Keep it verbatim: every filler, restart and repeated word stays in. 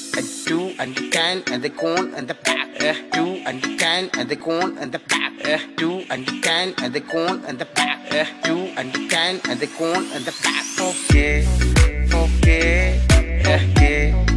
A two and the can and the cone and the pack. A two and the can and the cone and the pack. A two and the can and the cone and the pack. A two and the can and the cone and the pack. Okay, okay, okay.